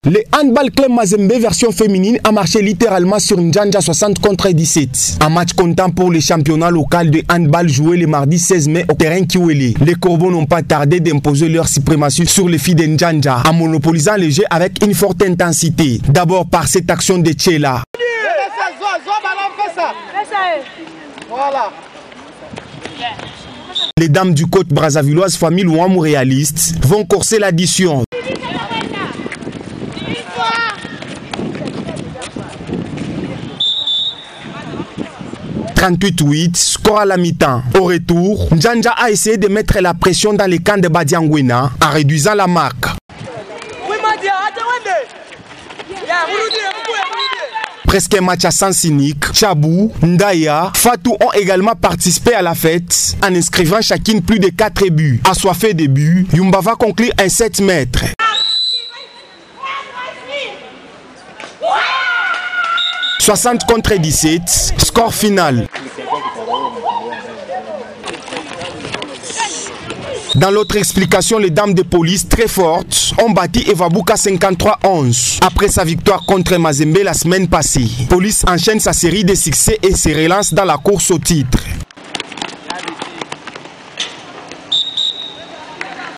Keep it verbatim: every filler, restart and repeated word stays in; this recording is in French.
Le handball club Mazembe version féminine a marché littéralement sur Njanja soixante contre dix-sept. Un match comptant pour le championnat local de handball joué le mardi seize mai au terrain Kiwele. Les Corbeaux n'ont pas tardé d'imposer leur suprématie sur les filles de Njanja en monopolisant le jeu avec une forte intensité. D'abord par cette action de Tchela. Voilà. Les dames du côte brazzavilloise famille Louamou réaliste vont corser l'addition. trente-huit huit, score à la mi-temps. Au retour, Njanja a essayé de mettre la pression dans les camps de Badiangwena en réduisant la marque. Presque un match à sens unique. Chabou, Ndaya, Fatou ont également participé à la fête en inscrivant chacune plus de quatre buts. Assoiffé de buts, Yumba va conclure un sept mètres. soixante contre dix-sept, score final. Dans l'autre explication, les dames de police très fortes ont battu Evabuka cinquante-trois onze après sa victoire contre Mazembe la semaine passée. Police enchaîne sa série de succès et se relance dans la course au titre.